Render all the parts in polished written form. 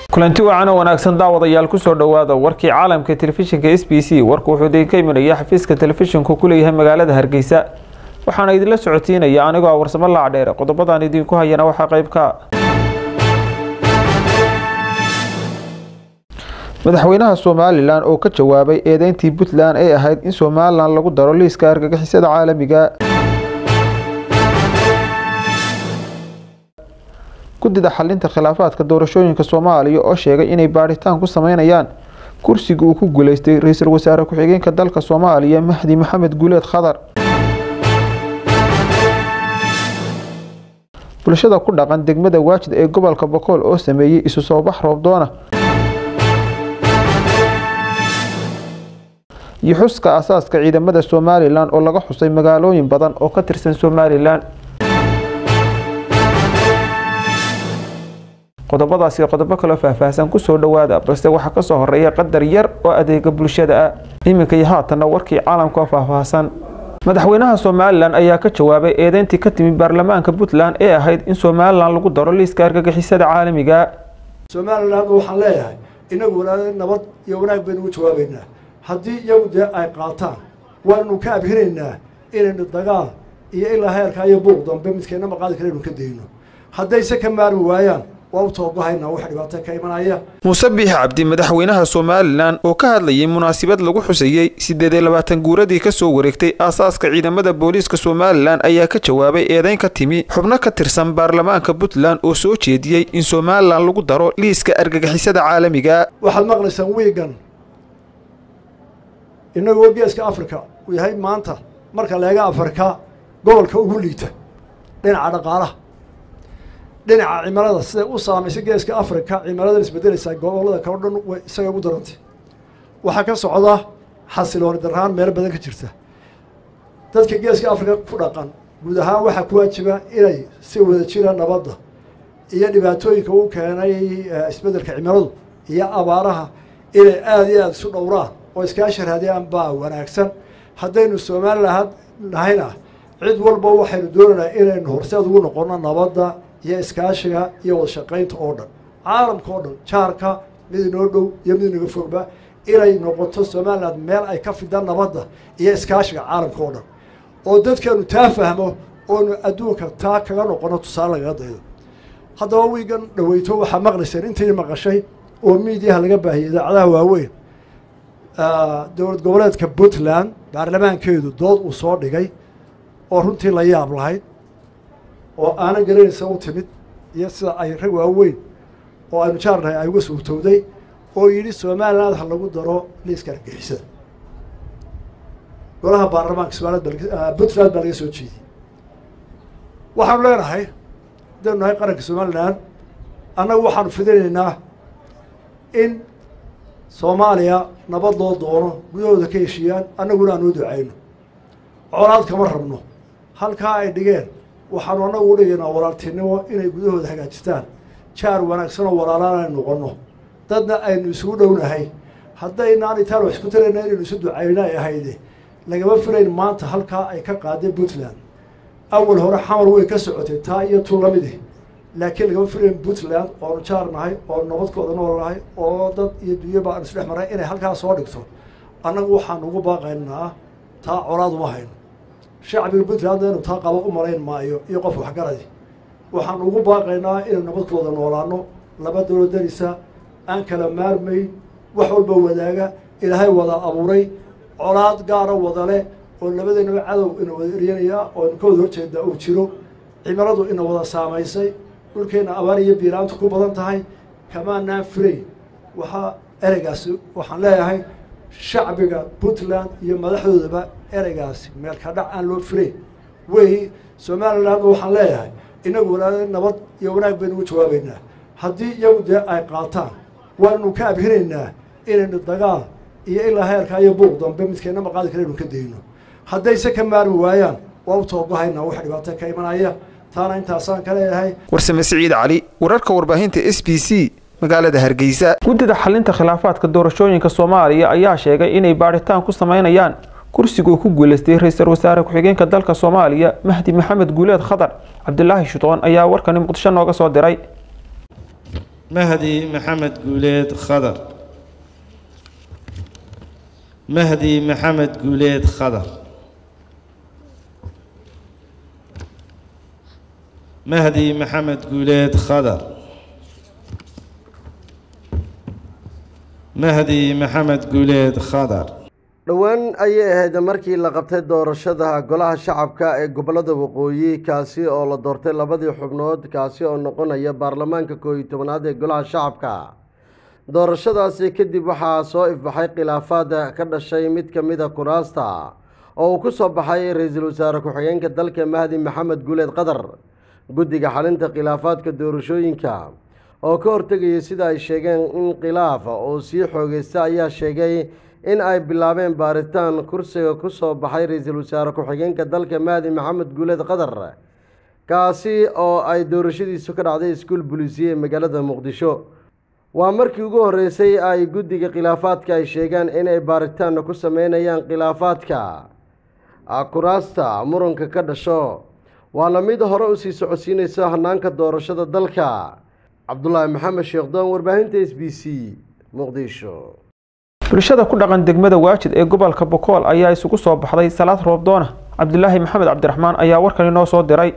kulanti wacan oo wanaagsan daawadayaal ku soo dhawaada warkii caalamka telefishinka SBC warku wuxuu idin ka imanaya xafiiska telefishinku ku leeyahay magaalada Hargeysa waxaana idin la socotiinaya anigoo warsamo la dheer qodobadan idin ku hayana waxa qayb ka madaxweynaha Soomaaliland oo ka jawaabay eedeyntii Puntland ay ahayd in Soomaaliland lagu daro liiska argagixisada caalamiga gudida xalinta khilaafaadka doorashooyinka Soomaaliya oo sheegay inay baaritaan ku sameynayaan kursiga uu ku guuleystay ra'iisul wasaare ku xigeenka dalka Soomaaliya Mahdi Maxamed Guuleed Khadar bulshada ku dhaqan degmada Waajid ee gobolka Boqol oo sameeyay isu soo bax roob doona yuxuska asaaska ciidamada Soomaaliland oo laga xusay magaalooyin badan oo ka tirsan Soomaaliland qodobadaasi qodobo kale faahfaahsan ku soo dhawaada balse waxa ka soo horeeya qadar yar oo adeega bulshada ah iminka haatan warkii caalamka faahfaahsan madaxweynaha Soomaaliland ayaa ka jawaabay eedeyntii ka timid baarlamaanka Puntland ee ahayd in Soomaaliland lagu daro liiska argagixisada caalamiga Soomaaliland waxaan leeyahay inagu nabad iyo wanaag baynu u jawaabaynaa haddii iyagu ay qaataan waanu ka abhinaynaa inaynu dagaal iyo ilaa heerka iyo buuq dambe midkeena ma qaadi karaynu ka dayno haddayse ka maarmi waayaan Muuse Biixi Cabdi madaxweynaha Soomaaliland oo ka hadlayay munaasabad lagu xusayay 28 guuradii ka soo wareegtay aasaaska ciidamada booliiska Soomaaliland ayaa ka jawaabay eedeyn ka timi xubno ka tirsan baarlamaanka Puntland oo soo jeediyay in Soomaaliland lagu daro liiska argagixisada caalamiga waxaad maqlaysaan wiigan inagoo geeska Afrika uu yahay maanta marka laga Afrika gobolka ugu liita dhinaca dhaqaalaha dhinaca cimilada sida u saameysay geeska Afrika cimilada isbedelaysa gobolada kala dhan way isaga ugu darantay waxa ka socda xasilooni daraan meel badan ka jirta dadka geeska Afrika ku dhaqan guud ahaan waxa ku waajiba inay si wada jiraan nabadda iyo dhibaatooyinka uu keenay isbedelka cimiladu iyo abaaraha inay aad iyo aad isu dhowraan oo iska sharaadiyaan baa wanaagsan haddaynu Soomaaliland nahayna cid walba waxaynu doonaynaa inaynu horseed ugu noqono nabadda iyo iskaashiga iyo wada shaqaynta oo dhan caalamka oo dhan jaarka mid inoo dhow iyo mid inaga fogba inay noqoto Soomaaliland meel ay ka fidaan nabadda iyo iskaashiga caalamka oo dhan oo dadkeenu taa fahmo oo adduunka taa kaga noqono tusaale laga daydo haddaba wiigan dhaweyto waxaa maqlayseen intii maqashay oo miidiyaha laga baahiyay idaacadaha waaweyn dowlad goboleedka Puntland baarlamaankeedu dood uu soo dhigay oo runtii la yaab lahayd oo aanan garanaysa u timid iyo sida ay rag waaweyn oo aynu jaarnahay ay uga suurtowday oo yidhi Soomaaliland ha lagu daro liiska argagixisada golaha baarlamaanka Puntland baa laga soo jeediyey waxaanu leenahay hadaynu nahay qaranka Soomaaliland annagu waxaanu fidinaynaa in Soomaaliya nabad loo doono gudahooda ka heshiiyaan annaguna aanu ducayno colaad kama rabno halkaa ay dhigeen waxaanu anagu u dhigaynaa walaaltinimo inay gudahooda hagaajistaan jaar wanaagsan oo walaalaan aynu noqono dadna aynu isugu dhownahay haddaynaan itaan wax isku tarayna inaynu isu ducayna ay ahayde lagama filayn maanta halkaa ay ka qaaday Puntland awal hore xamar way ka socotay taa iyo tu lamide laakiin lagama filayn Puntland oo jaarnahay oo nabadkooda noolahay oo dad iyo dunyaba aan isdhex maray inay halkaa soo dhigto annagu waxaan ugu baaqaynaa taa colaad uma hayno shacbiga Puntland inuu taa qabo u marayn maayo iyo qof wax garadi waxaan ugu baaqaynaa inuu nabadkooda noolaano laba dawlad darisa aan kala maarmay wax walba wadaaga ilaahay wada abuuray colaad gaar ah wada leh oo labadeena cadow inuu wada eriyanaya oo kooda horjeeda uu jiro cimiladu inuu wada saameysay dhulkeena abaar iyo biiraantu ku badan tahay kama naafrey waxa ereygaas waxaan leeyahay shacbiga Puntland iyo madaxdoodaba ereygaas meel ka dhac aan loo firay way Soomaaliland waxaan leeyahay inagu nabad iyo wanaag baynu u jawaabaynaa haddii iyagu ay qaataan waanu ka abhinaynaa inaynu dagaal iyo ilaa heerka iyo buuq dambe midkeena ma qaadi karaynu ka dayno haddayse ka maarmi waayaan waa u toogahaynaa wax dhibaato ka imanaya taana intaasaan ka leeyahay warsame Siciid Cali wararka warbaahinta SBC magaalada Hargeysa gudida xalinta khilaafaadka doorashooyinka Soomaaliya ayaa sheegay inay baaritaan ku sameynayaan kursiga ku guuleystay ra'iisul wasaare ku xigeenka dalka Soomaaliya Mahdi Maxamed Guuleed Khadar Cabdullaahi Shutoon ayaa warkan Muqdisho nooga soo diray مهدي محمد قوليد خضر مهدي محمد قوليد خضر مهدي محمد قوليد خضر مهدي محمد قوليد خضر dhowaan ayay ahayd markii la qabtay doorashada golaha shacabka ee gobolada waqooyi kaasi oo la doortay labadii xubnood kaasi oo noqonaya baarlamaanka 11aad ee golaha shacabka doorashadaasi kadib waxaa soo ifbaxay khilaafaad ka dhashay mid ka mid ah kuraasta oo uu ku soo baxay ra'iisul wasaare ku-xigeenka dalka Mahdi Maxamed Guuleed Qadar guddiga xalinta khilaafaadka doorashooyinka oo ka hortagaya sida ay sheegeen in khilaaf oo sii xoogeysta ayaa sheegay in ay bilaabeen baaritaan kursiga ku soo baxay ra'iisul wasaare ku-xigeenka dalka Mahdi Maxamed Guuleed Qadar kaasi oo ay doorashadiisu ka dhacday iskuul booliisiye magaalada Muqdisho waa markii ugu horeysay ay guddiga khilaafaadka ay sheegaan in ay baaritaan ku sameynayaan khilaafaadka kuraasta muranka ka dhasho waa la mid hore u sii socodsiinaysa hanaanka doorashada dalka Cabdullaahi Maxamed Sheekh Doon warbaahinta SBC Muqdisho bulshada ku dhaqan degmada Waajid ee gobolka Bokool ayaa isugu soo baxday salaad roobdoona Cabdullaahi Maxamed Cabdiraxmaan ayaa warkan inoo soo diray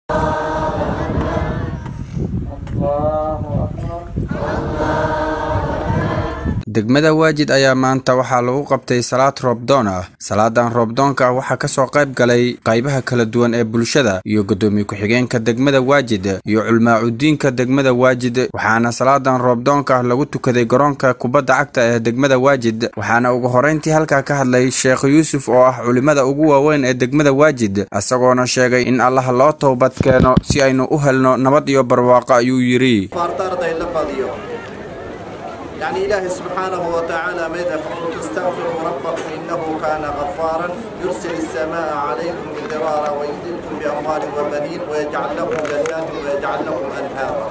degmada Waajid ayaa maanta waxaa lagu qabtay salaad roobdoon ah salaadan roobdoonka waxaa ka soo qayb galay qaybaha kala duwan ee bulshada iyo gudoomiye ku-xigeenka degmada Waajid iyo culmaacudiinka degmada Waajid waxaana salaadan roobdoonka lagu tukaday garoonka kubadda cagta ee degmada Waajid waxaana ugu horeyntii halka ka hadlay Sheekh Yuusuf oo ah culimada ugu waaweyn ee degmada Waajid asagoona sheegay in Allah loo toobad keeno si aynu u helno nabad iyo barwaaqo ayuu yiri يعني إله سبحانه وتعالى ماذا فقلت استغفروا ربكم إنه كان غفارا يرسل السماء عليكم مدرارا ويمددكم بأموال وبنين ويجعل لكم جنات ويجعل لكم أنهارا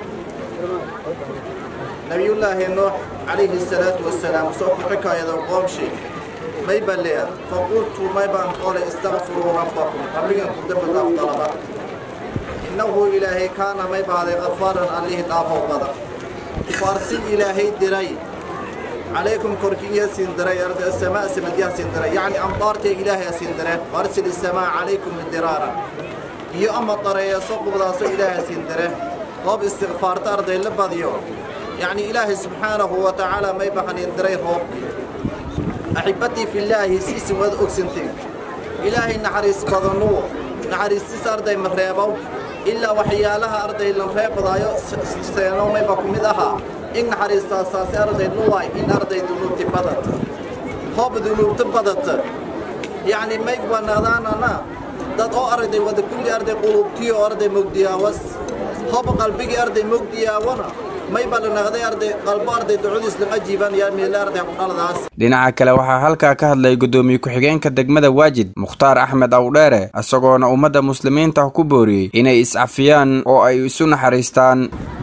نبي الله نوح عليه الصلاة والسلام صوت حكاية القوم شيء ما يبلغ فقلت ما يبان قال استغفروا ربكم قبل أن تدبر أفضل إنه إلهي كان ما يبان غفارا عليه طافوا بضر فارسي إلهي دري عليكم كركية سندري أرض السماء سمديا سندري يعني أمطارك إلهي سندري وارسل السماء عليكم الدرارة يا أمطر يا صوب بلاص إلهي سندري طب استغفار أرض اللبضيو يعني إلهي سبحانه وتعالى ما يبحن يندري روب أحبتي في الله سيس ود أكسنتي إلهي نحرس بضنو نحرس سار داي مغربو إلا وحيالها أرضي لنفاق ضايو سينو ما يبقى مدها إن حريصة أساسي أرضي نواي إن أرضي ذنوب تبضت هوب ذنوب تبضت يعني ما يبقى نغدانا داد أو أرضي ودى كل أرضي قلوبتي أرضي مقديا وس هوب قلبي أرضي مقديا وانا ما يبقى نغدي أرضي قلب أرضي دعود إسلام أجيبان يا ميلا أرضي قال داس dhinaca kale waxaa halka ka hadlay gudoomiye ku-xigeenka degmada Waajid Mukhtaar Axmed Awdheere asagoona ummadda muslimiinta ku booriyay inay iscafiyaan oo ay isu naxariistaan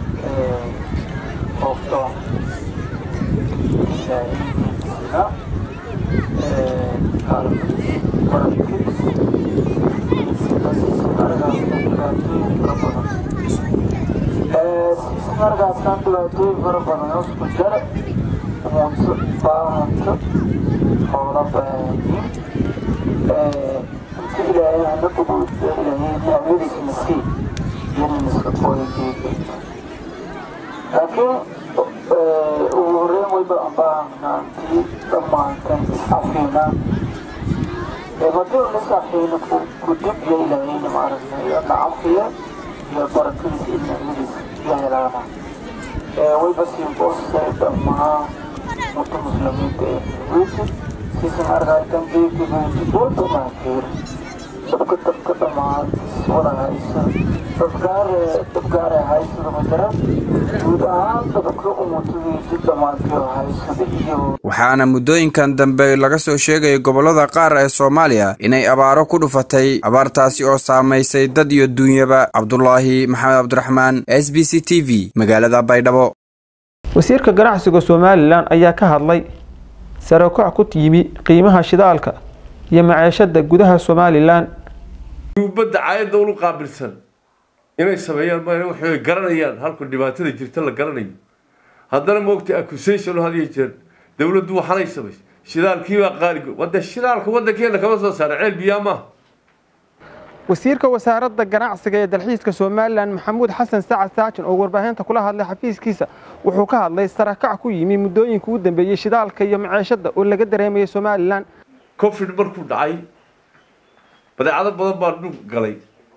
waxaana muddooyinkan dambe laga soo sheegay gobolada qaar ee Soomaaliya inay abaaro ku dhufatay abaartaasi oo saameysay dad iyo dunyaba Cabdullaahi Maxamed Cabdiraxmaan SBC TV magaalada Baydhabo wasiirka ganacsiga Soomaaliland ayaa ka hadlay sare u kac ku timi qiimaha shidaalka iyo maciishada gudaha Soomaaliland badda caayada uu qaabilsan inay sameeyaan ma waxay garanayaan halku dhibaatada jirta la garanayo haddana moogta accusation hadiyo jeer dawladdu waxay sameeyay shidaalkii baa qaaliga wada shidaalka wadankeena kama soo saaray ceel biyaa ma wasiirka wasaaradda ganacsiga ee dalxiiska Soomaaliland Maxamuud Xasan Sacad Saajin oo warbaahinta kula hadlay xafiiskiisa wuxuu ka hadlay sarakac ku yimi muddooyinka ugu dambeeyay shidaalka iyo maciishada oo laga dareemay Soomaaliland covid markuu dhacay badeecado badan baa dhul galay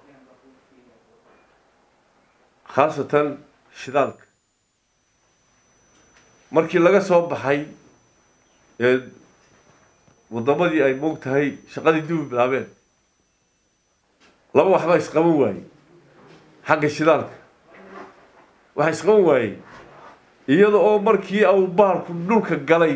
khaasatan shidaalka markii laga soo baxay wadamadii ay moogtahay shaqadii dib u bilaabeen laba waxba isqaban waayey xagga shidaalka waxa isqaban waayey iyada oo markii uu bahalku dhulka galay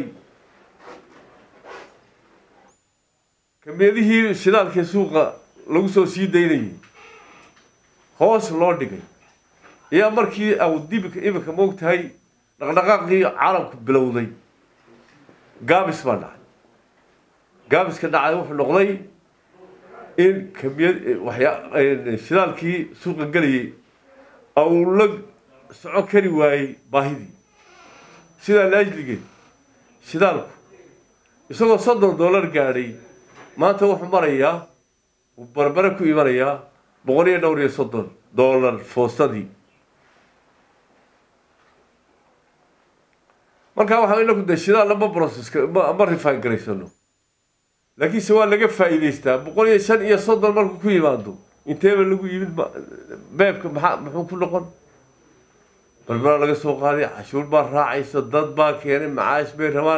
kamiyadihii shidaalka suuqa lagu soo sii daynayay hoos loo dhigay iyo markii uu dibka imika moogtahay dhaqdhaqaaqii caalamku bilowday gaabis baa dhacay gaabiska dhacay wuxuu noqday in kamiyad shidaalkii suuqa galayay uu la soco kari waayey baahidii sidaa laajligeed shidaalku isagoo $30 gaadhay maanta wuxuu marayaa uu barbare ku imanayaa $130 foostadii markaa waxaa inagu de shidaal lama processka ma refine garaysano laakiinse waa laga faa'iidaystaa $130 markuu ku yimaado inteeba lagu yimid beebka muxuu ku noqon barbara laga soo qaaday cashuur baa raacaysa dad baa keenay macaash bay rabaan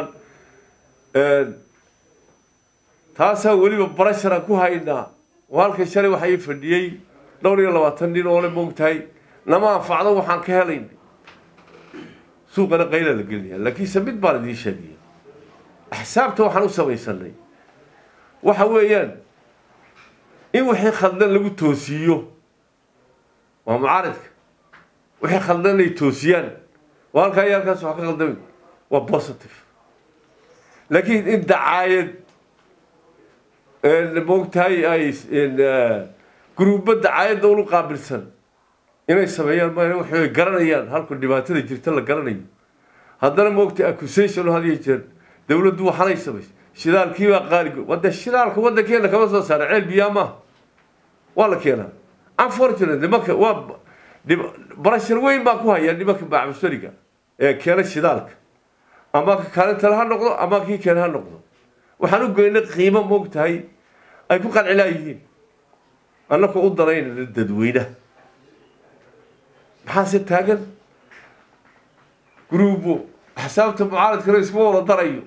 taasaa weliba barashara ku haynaa halka shalay waxaa ii fadhiyey 22 nin oo le moogtahay nama anfacdo waxaan ka helayn suuqana qayla la gelinayaa laakiinse mid baan idiin sheegaya axsaabta waxaan u samaysanay waxa weeyaan in wixii khaldan lagu toosiyo waa mucaaradka wixii khaldan ay toosiyaan waa halkaa iyo halkaas wax ka khaldamay waa positive laakiin in dacaayad moogtahay ay gruubba dacaayadda ulu qaabilsan inay sameeyaan ma waxay garanayaan halku dhibaatada jirta la garanayo haddana moogta accusation hadiyo jeer dawladdu waxay sameeyay shidaalkii baa qaaliga wada shidaalka wadankeena kama soo saaray ceel biyaa ma waa la keenaa unfortunately marka waa barashar weyn baa ku haya nimanka bacbashariga ee keena shidaalka ama ka kaalinta ha noqdo ama kii keena ha noqdo waxaan u goynay qiimo moogtahay ay ku qancilayihiin annaka u danaynayna dadweynaha maxaase taagan gruubo axsaabta mucaaradkana iskuma wada darayo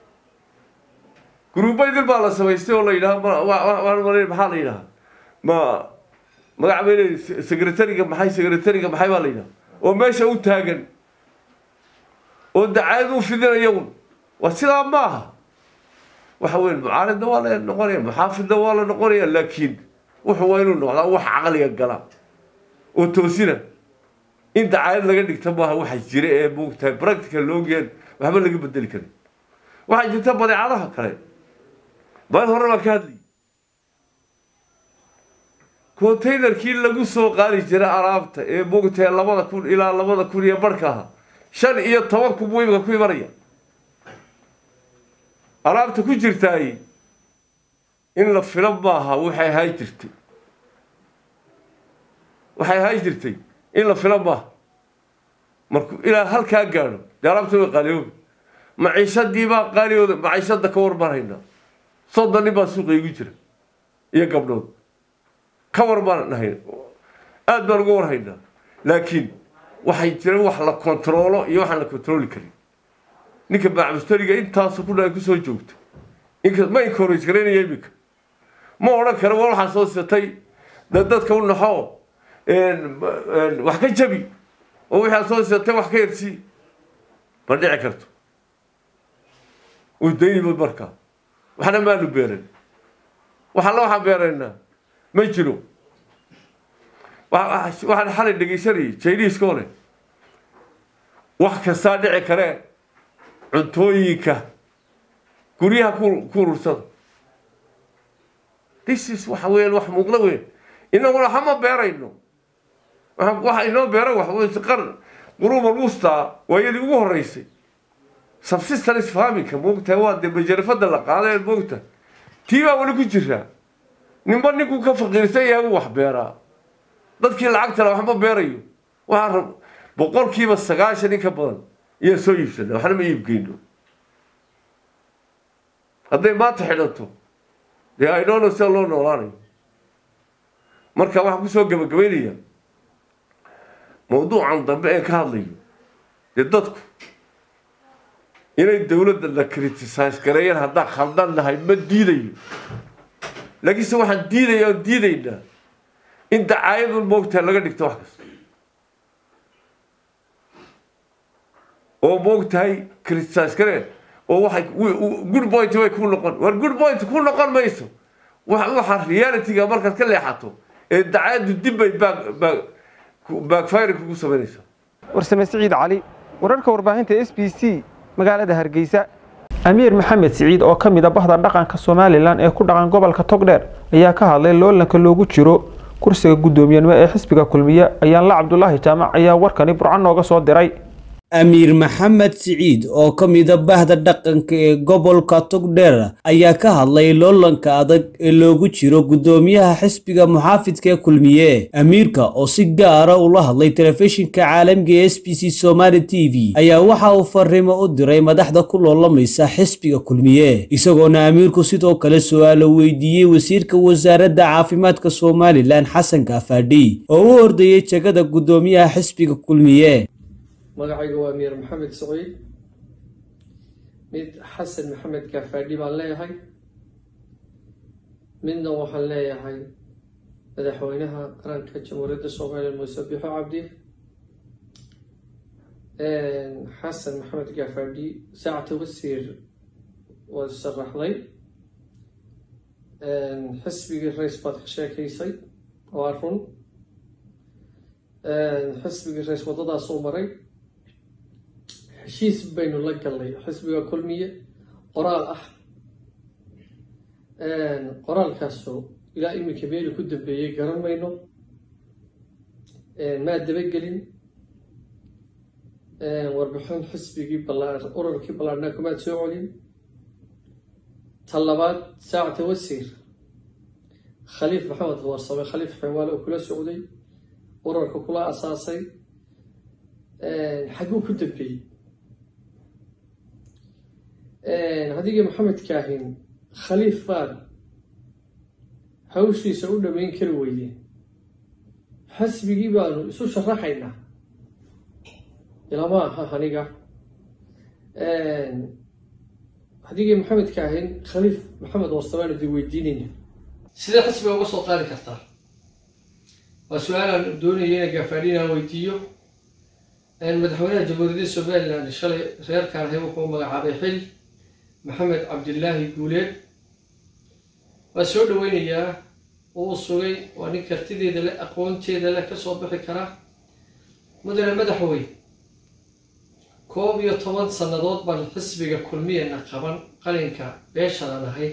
gruubo idil baa la samaystay oo la yidhaha maxaa la yidhaha ma magac bay leeyihin secretariga maxay baa la yidhaha oo meesha u taagan oo dacaayad u fidinaya un waa sidaa ma aha waxa weyn mucaaradna waa la noqonaya muxaafidna waa la noqonaya laakiin wuxuu waa inuu noqdaa wax caqliga gala oo toosina in dacaayad laga dhigta maaha waxa jira ee moogtahay practical loogeen waxba laga bedeli karin waxaa jirta badeecadaha kale bal hore baan ka hadlayay containerkii lagu soo qaadi jiray alaabta ee moogtahay 2000 ilaa 2000 iyo barka aha 5 iyo 10 kubu imika ku imanaya alaabta ku jirtaay in la filan maaha waxay hay jirtay in la filan maaha markuu ilaa halkaa gaadho dee alaabta way qaaliyoobi maciishadii baa qaaliyooda maciishada ka warmarayna 30 nin baa suuqa igu jira iyo gabdhood ka warmaan nahay aad baan uga warhaynaa laakiin waxay jiraan wax la kontroolo iyo waxaan la kontrooli karin ninka bacbastariga intaas ku dhaay ku soo joogto inka ma encourage gareynaya imika ma odhan karo waa waxaan soo sitay dadka u naxo wax ka jabi oo waxaan soo sitay wax ka yarsi ma dhici karto uu dayni markaa waxna maanu beeran waxaan beeraynaa ma jiro waxaan xalay dhegeysanayay Chinese kole wax kasta dhici karee cuntooyinka guryaha ku urursada this is waxa weyn wax muuqda weyn inaguna hama beerayno waxa inoo beera wax weyn qaran quruuma luusta wayadii ugu horeysay subsistence farming moogta waa de bajarfada la qaaday moogta tiiba wali ku jira ninba ninku ka faqiirsan yahay wax beera dadkii lacagta la waxba beerayo waxa boqolkiiba 90 in ka badan iyo soo iibsana waxna ma iibgeyno hadday maanta xidhato dee ay noono sida loo noolaanayo marka waxaan kusoo gabagabaynayaa mawduucan dambe ee ka hadlayo dee dadku inay dowladda la criticize gareeyaan haddaan khaldan nahay ma diidayo laakiinse waxaan diidaynaa in dacaayadun moogtahay laga dhigto wax kasta oo moogtahay criticize gareen oo waxay good point way ku noqon war good point ku noqon mayso waxa reality-ga markaad ka leexato ee dacaayadu dib bay backfire kugu samaynaysaa warsame Siciid Cali wararka warbaahinta SBC magaalada Hargeysa Amiir Maxamed Siciid oo kamid ah bahda dhaqanka Soomaaliland ee ku dhaqan gobolka Togdheer ayaa ka hadlay loolanka loogu jiro kursiga gudoomiyaha ee xisbiga kulmiye ayaan la Cabdullaahi Jaamac ayaa warkani Burcaan nooga soo diray Amiir Maxamed Siciid oo kamid ah bahda dhaqanka ee gobolka Togdheer ayaa ka hadlay loolanka adag ee loogu jiro gudoomiyaha xisbiga muxaafidka kulmiye amiirka oo si gaar ah ula hadlay telefishinka caalamiga ee SBC Somali TV ayaa waxa uu fariimo u diray madaxda ku loolamaysa xisbiga kulmiye isagoona amiirku sidoo kale su'aalo weydiiyay wasiirka wasaaradda caafimaadka Soomaaliland Xasan Gaafadhi oo u ordayay jagada gudoomiyaha xisbiga kulmiye magacayga waa Amiir Maxamed Siciid mid Xasan Maxamed Gaafadhi baan leeyahay midna waxaan leeyahay madaxweynaha qaranka Jamhuuriyadda Soomaaliya Muuse Biixi Cabdi Xasan Maxamed Gaafadhi saacada wasiir waa sharaxday xisbigii rays baad ka sheekaysay waa run xisbigii rays wadadaas soo maray heshiis baynu la galnay xisbiga kulmiye qoraal ah qoraalkaasoo ilaa iminka meeli ku dambeeyey garan mayno maa dabagelin warbixin xisbigii ururkii ballaarnaa kumaad soo celin talabaad saacata wasiir khaliif maxamed warsame khaliif xewaale oo kula socday ururka kula asaasay xaguu ku dambeeyey hadigii maxamed kaahin khaliif baan hawshiisa u dhammayn kari weydeen xisbigii baanu isu sharaxaynaa ilama aha aniga hadigii maxamed kaahin khaliif maxamed warsame di weydiinayna sidee xisbiga uga soo qaadi kartaa waa su-aalaan doonaya inay Gaafadhi aan weydiiyo madaxweynaha jamhuuriyadda Soomaaliland shalay reerkaan hay wuxuu magacaabay xil Maxamed Cabdillaahi Guuleed waa soo dhaweynayaa oo sugay waa nin kartideeda leh aqoonteeda leh ka soo bixi kara mudane madaxweyne 11 sannadood baan xisbiga kulmiyana qaban qalinka beeshadan ahay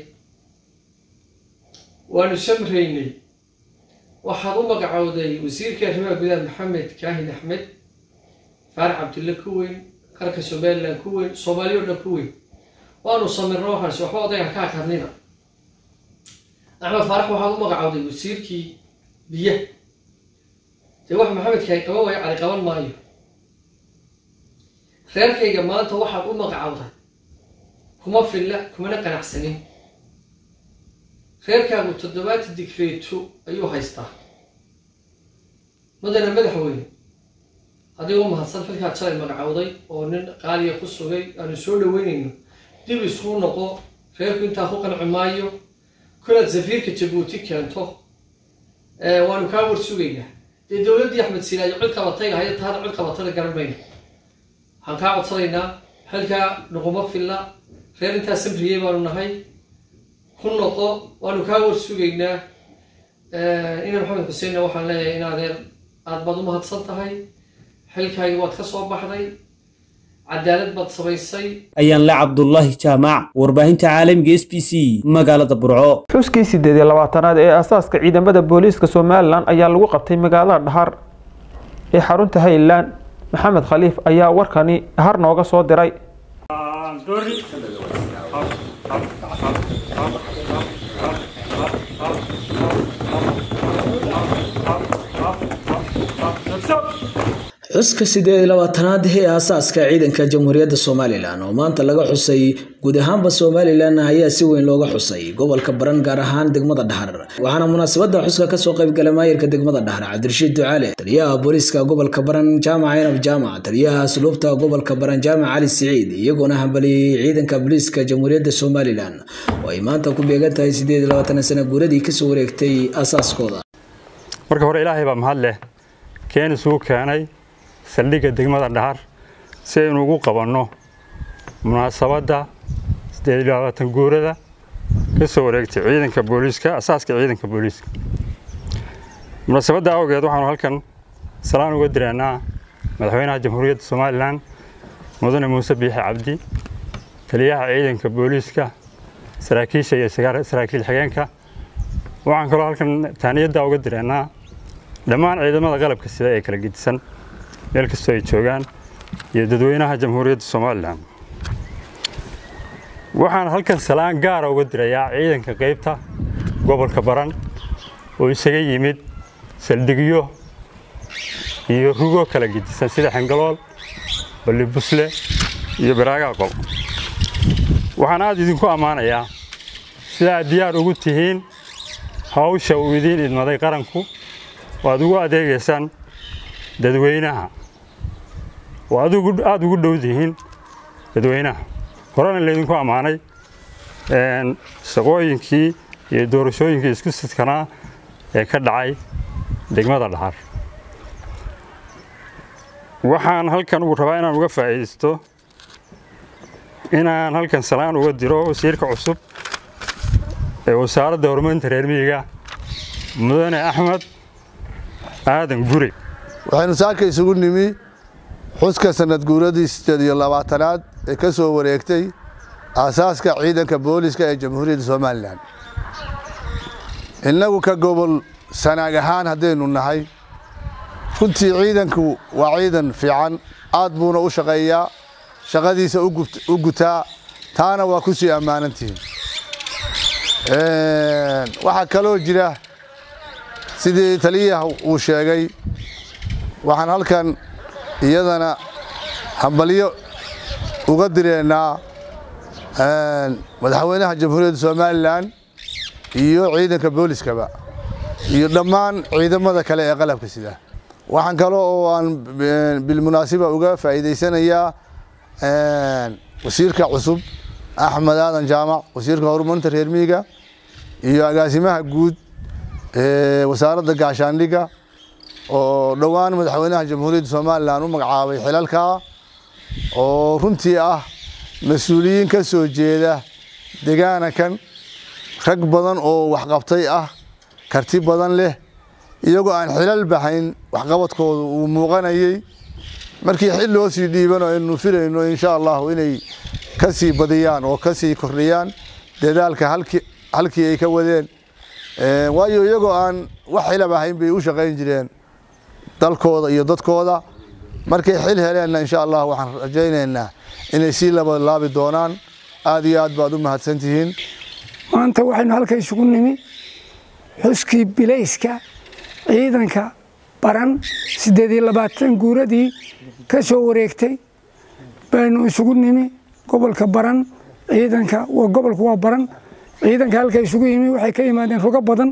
waanu samreynay waxaad u magacowday wasiirka arrimaha gudaha Maxamed Kaahin Axmed Faarax Cabdullaahi Kuweyn qaranka Soomaaliland Kuweyn Soomaaliya oo dhan Kuweyn waanu samirno waxaas waxba odayga ka qarnina Axmed Faarax waxaad u magacowday wasiirkii biyaha dee wax Maxamed Kaahin qaban waayo cali qaban maayo reerkayga maanta waxaad u magacowday kuma filla kumana qanacsanin reerkaagu 7 digreeto ayuu haystaa mudane madaxweyne adigoo mahadsan xilkaad shalay magacowday oo nin qaaliya ku sugay aanu soo dhaweynayno dib isku noqo reerku intaa ku qanci maayo kulaad safiirka Jabuuti keento waanu kaa war sugaynaa dee dowladdii Axmed Siilaayo cid qabatayga hay'ad taada cid qabatada garan mayno waxaan kaa codsanaynaa xilkaa noqoma filla reer intaa samriyey baanu nahay ku noqo waanu kaa war sugaynaa ina Maxamed Xuseen waxaan leeyahay in adeer aad baad u mahadsan tahay xilkaaga waad ka soo baxday cadaalad baad samaysay ayaan la Cabdullaahi Jaamac warbaahinta caalamiga SBC magaalada Burco xuskii 28aad ee asaaska ciidamada booliiska Soomaaliland ayaa lagu qabtay magaalada Dhahar ee xarunta Highland Maxamed Khaliif ayaa warkani har nooga soo diray. xuska 28aad ee aasaaska ciidanka Jamhuuriyadda Soomaaliland oo maanta laga xusay guud ahaanba Soomaaliland ayaa si weyn looga xusay gobolka Baran gaar ahaan degmada Dhaxar waxaana munaasabada xuska ka soo qayb galay maayirka degmada Dhaxar Cabdirashiid Ducaale taliyaha booliska gobolka Baran Jaamac taliyaha asluubta gobolka Baran Jaamac Ali Saciid iyaguna hambaliyay ciidanka booliska Jamhuuriyadda Soomaaliland oo ay maanta ku beegantahay 28 sano guuradii ka soo wareegtay aasaaskooda marka hore Ilaahay baa mahad leh keen isugu keenay saldhigga degmada Dhaxar si aynu ugu qabanno munaasabada 28 guurada ka soo wareegtay ciidanka booliska asaaska ciidanka booliska munaasabada awgeed waxaanu halkan salaan uga diraynaa madaxweynaha Jamhuuriyadda Soomaaliland Mudane Muuse Biixi Cabdi taliyaha ciidanka booliska saraakiisha iyo saraakiil xigeenka waxaan kaloo halkan taaniyada uga diraynaa dhammaan ciidamada qalabka sida ay kala gidsan meel kasta ay joogaan iyo dadweynaha Jamhuuriyadda Soomaaliland waxaan halkan salaan gaar ah uga dirayaa ciidanka qaybta gobolka Baran oo isaga yimid saldhigyo iyo rugo kala gidsan sida Xangalool Balibusle iyo Baraagaaqo waxaan aad idinku amaanayaa sida diyaar ugu tihiin hawsha uu idin idmaday qaranku waad ugu adeegaysaan dadweynaha aad ugu dhowdihiin dadweynaha horena leedinku amaanay shaqooyinkii iyo doorashooyinkii isku sidkanaa ee ka dhacay degmada Dhaxar waxaan halkan ugu rabaa inaan uga faa'iideysto inaan halkan salaan uga diro wasiirka cusub ee wasaaradda horumarinta reer miyiga Mudane Axmed Aadan Guri waxaynu saaka isugu nimi xuska sanad guuradii 28aad ee ka soo wareegtay aasaaska ciidanka booliska ee Jamhuuriyadda Soomaaliland innagu ka gobol sanaag ahaan hadaynu nahay runtii ciidanku waa ciidan fiican aad buuna u shaqeeyaa shaqadiisa u gutaa taana waa ku sii ammaanantihiin waxa kaloo jira sidii taliyaha uu sheegay waxaan halkan iyadana hambaliyo uga direynaa madaxweynaha Jamhuuriyadda Soomaaliland iyo ciidanka booliskaba iyo dhammaan ciidamada kale ee qalabka sida waxaan kaloo oo aan bil munaasaba uga faa'iideysanayaa wasiirka cusub Axmed Aadan Jaamac wasiirka horumarinta reer miyiga iyo agaasimaha guud ee wasaaradda gaashaandhigga oo dhawaan madaxweynaha Jamhuuriyadda Soomaaliland u magacaabay xilalka oo runtii ah mas'uuliyiin ka soo jeeda deegaankan rag badan oo wax qabtay ah karti badan leh iyagoo aan xilal bahayn wax qabadkoodu uu muuqanayay markii xil loo sii dhiibano inuu filayno insha Allah inay ka sii badiyaan oo ka sii kordhiyaan dadaalka halkii ay ka wadeen waayo iyagoo aan wax xil bahayn bay u shaqeyn jireen dalkooda iyo dadkooda markay xil heleen insha Allah waxaan rajaynaynaa inay si laabi doonaan aad iyo aad baad u mahadsantihiin maanta waxaynu halka isugu nimi xuskii bilayska ciidanka Baran 28 guuradii ka soo wareegtay baynu isugu nimi gobolka Baran ciidanka gobolku waa Baran ciidanka halka isugu yimi waxay ka yimaadeen rugo badan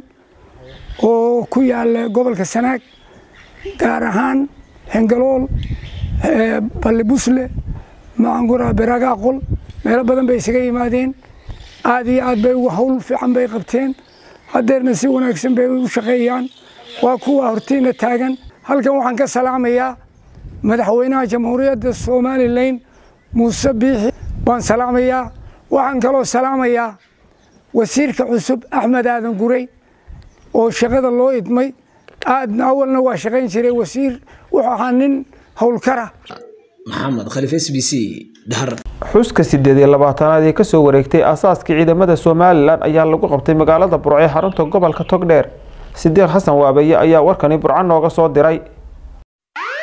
oo ku yaal gobolka Sanaag gaar ahaan Xangalool Balibusle Maangura Baraagaaqol meel badan bay isaga yimaadeen aad iyo aad bay hawl fiican bay qabteen hadeerna si wanaagsan bay u shaqeeyaan waa kuwa hortiina taagan halkan waxaan ka salaamayaa madaxweynaha Jamhuuriyadda Soomaaliland Muuse Biixi baan salaamayaa waxaan kaloo salaamayaa wasiirka cusub Axmed Aadan Guri oo shaqada loo idmay awalna waa shaqeyn jiray wasiir wuxuu ahaa nin howlkara Maxamed Khaliif SBC Dhaxar xuska 28aad ee ka soo wareegtay aasaaska ciidamada Soomaaliland ayaa lagu qabtay magaalada Burco ee xarunta gobolka Togdheer Sideeq Xasan Waabaye ayaa warkani Burco nooga soo diray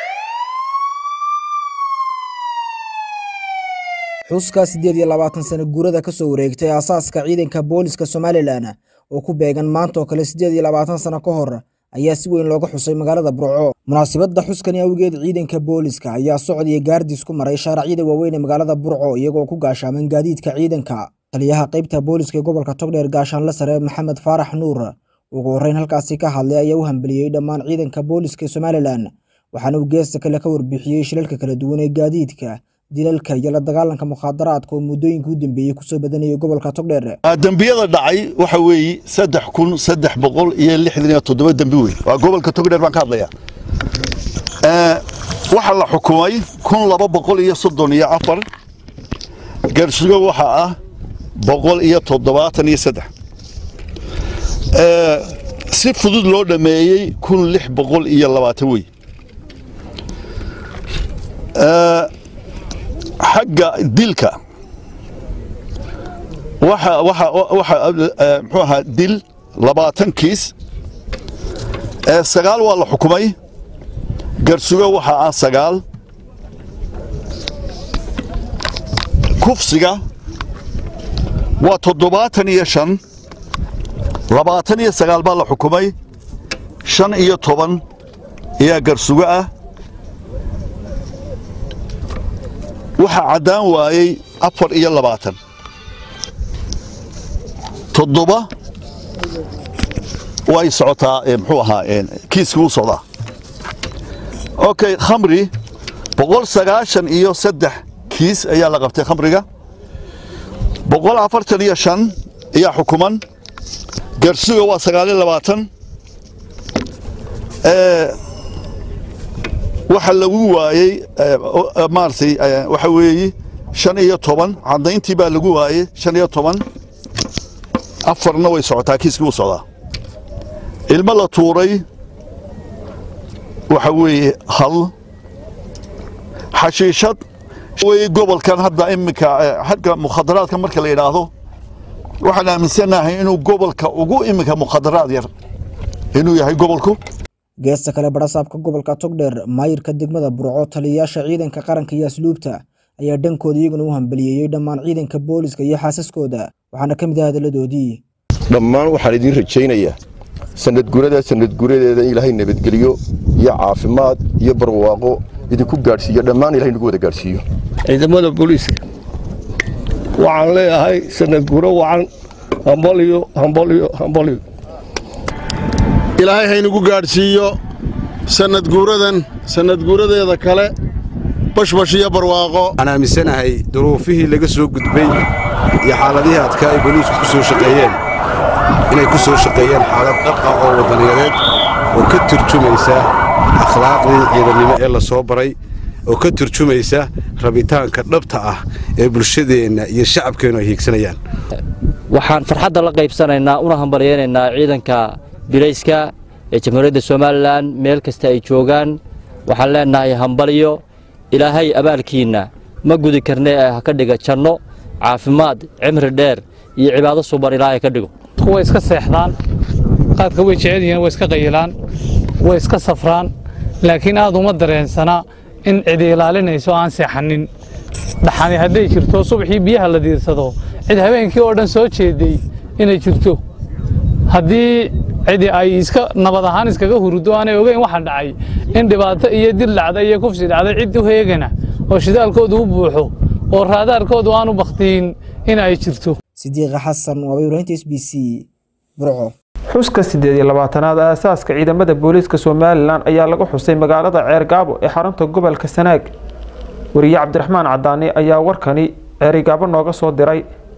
xuska 28 sano guurada ka soo wareegtay aasaaska ciidanka booliska Somaliland oo ku beegan maanta oo kale 28 sano ka hor ayaa si weyn looga xusay magaalada Burco. Munaasabadda xuskani awgeed ciidanka booliska ayaa socodiyay gaardis ku maray shaariciyada waaweyn ee magaalada Burco iyagoo ku gaashaaman gaadiidka ciidanka. Taliyaha qaybta booliska gobolka Togdheer Gaashaanle Sare Maxamed Faarax Nuur ugu horeyn halkaasi ka hadlay ayaa u hambaliyay dhammaan ciidanka booliska Somaliland waxaana uu geesta kale ka warbixiyay shilalka kala duwan ee gaadiidka dilalka iyo la dagaalanka mukhadaraadka oo muddooyinka u dambeeyay ku soo badanayay gobolka Togdheer. dambiyada dhacay waxa weeye 3367 dambi weyn waa gobolka Togdheer baan ka hadlayaa. waxa la xukumay 1234 garsugo waxa ah 173 si fudud loo dhameeyay 1620 wey. xagga dilka waxa dil 20 kiis 9 waa la xukumay garsugo waxa ah 9 kufsiga waa 75 29 baa la xukumay 15 ayaa garsugo ah waxa cadaan waayay 24 toddoba way socotaa muxuu ahaa kiiska uu socdaa. okay khamri 193 kiis ayaa la qabtay khamriga 145 ayaa xukuman garsuga waa 29 waxa lagu waayay maartay waxa weeye 15 cadayntii baa lagu waayay 15 afarna way socotaa kiiska uu socdaa. ilma la tuuray waxa weeye hal xashiishad way gobolkan hadda imika xagga mukhadaraadka marka la yiraahdo waxaan aaminsanahay inuu gobolka ugu imika mukhadaraad yar inuu yahay gobolku. geesta kale barasaabka gobolka Togdheer maayirka degmada Burco taliyayaasha ciidanka qaranka iyo asluubta ayaa dhankooda iyaguna u hambaliyay dhammaan ciidanka booliska iyo xaasaskooda waxaana kamid ah hadaladoodii. dhammaan waxaan idin rajaynayaa sanad guuradeeda Ilaahay nabadgeliyo iyo caafimaad iyo barwaaqo idinku gaarsiiyo dhammaan Ilaahay nagu wada gaarsiiyo. ciidamada booliska waxaan leeyahay sanad guuro wacan hambaliyo Ilaahay haynagu gaarsiiyo sanad guuradeeda kale bashbash iyo barwaaqo. Ana aaminsanahay duruufihii laga soo gudbay iyo xaaladihii adkaa ay booliisku ku soo shaqeeyeen inay ku soo shaqeeyeen xaalad dhaqan oo wadaniyadeed oo ka turjumaysa akhlaaqdii ciidanimo ee la soo baray oo ka turjumaysa rabitaanka dhabta ah ee bulshadeena iyo shacabkeena ay hiigsanayaan. waxaan farxadda la qaybsanaynaa una hambalyeynaa ciidanka bilayska ee Jamhuuriyadda Somaliland meel kasta ay joogaan waxaan leenahay hambaliyo Ilaahay abaalkiina ma gudi karnee ha ka dhiga janno caafimaad cimri dheer iyo cibaado suuban Ilaahay ka dhigo. kuwa iska seexdaan qaadka way jecel yihiin way iska qayilaan way iska safraan laakiin aad uma dareensana in cid ilaalinayso aan seexanin dhaxani haday jirto subaxii biyaha la diirsado cid habeenkii oo dhan soo jeeday inay jirto haddii cidi ay iska nabad ahaan iskaga hurdo aanay ogeyn waxa dhacay in dhibaato iyo dil dhacday iyo kufsi dhacday cid u heegana oo shidaalkoodu u buuxo oo raadaarkoodu aanu baqtiin in ay jirto. Sidiiq Xasan waa warbaahinta SBC Burco. xuska 28aad aasaaska ciidamada booliska Somaliland ayaa lagu xusay magaalada Ceergaabo ee xarunta gobolka Sanaag. wariye Cabdiraxmaan Cadaani ayaa warkani Ceergaabo nooga soo diray.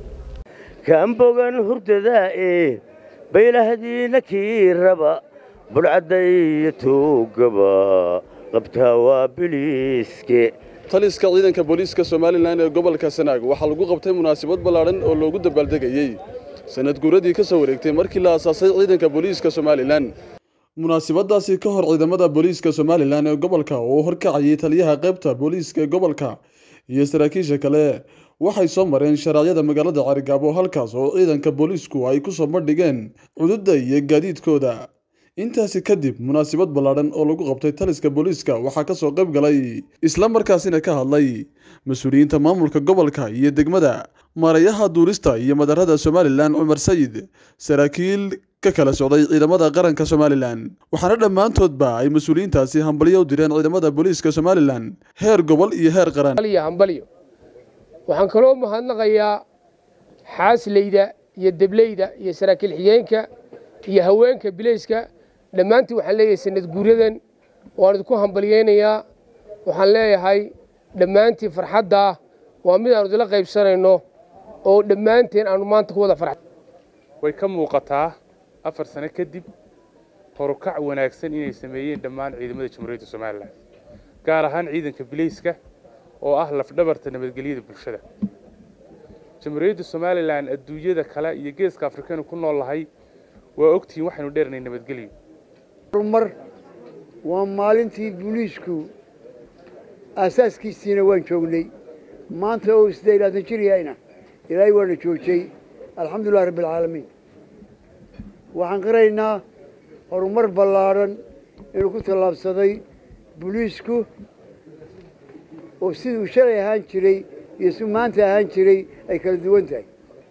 kambogan hurdada baylahdina kiiraba bulcaday toogaba qabtaa waa biliiske. taliska ciidanka booliska Somaliland ee gobolka Sanaag waxa lagu qabtay munaasabad ballaaran oo loogu dabaaldegayay sanad guuradii ka soo wareegtay markii la aasaasay ciidanka booliska Somaliland. munaasabadaasi ka hor ciidamada booliska Somaliland ee gobolka oo horkacayay taliyaha qaybta booliska ee gobolka iyo saraakiisha kale waxay soo mareen sharaaciyada magaalada Ceergaabo halkaas oo ciidanka boolisku ay ku soo bandhigeen cududda iyo gaadiidkooda intaasi kadib munaasabad ballaadhan oo lagu qabtay taliska booliiska waxaa ka soo qayb galay isla markaasina ka hadlay mas-uuliyiinta maamulka gobolka iyo degmada maarayaha duulista iyo madarada Somaliland Cumar Sayid saraakiil ka kala socday ciidamada qaranka Somaliland waxaana dhammaantoodba ay mas-uuliyiintaasi hambalyo u direen ciidamada booliiska Somaliland heer gobol iyo heer qaran waxaan kaloo mahadnaqayaa xaasleyda iyo debleyda iyo saraakiil xigeenka iyo haweenka bilayska dhammaantii waxaan leeyahay sanad guuradan waan idinku hambalyeynayaa waxaan leeyahay dhammaantii farxadda waa mid aan idila qaybsanayno oo dhammaanteen aanu maanta ku wada farxay way ka muuqataa 4 sano kadib horukac wanaagsan inay sameeyeen dhammaan ciidamada Jamhuuriyadda Soomaaliland gaar ahaan ciidanka bilayska oo ah laf-dhabarta nabadgelyada bulshada Jamhuuriyadda Soomaaliland adduunyada kale iyo geeska Afrika ku nool lahay waa ogtiin waxaanu dheernay nabadgelyo mar waa maalintii booliisku asaaskiisina waan joognay maanta oo 8 jir yahayna ilaahay waana joojay alxamdulillaah rabbil caalamiin waxaan qiraynaa horumar ballaaran inuu ku tallaabsaday booliisku oo siduu shalay ahaan jiray iyo siduu maanta ahaan jiray ay kala duwan tahay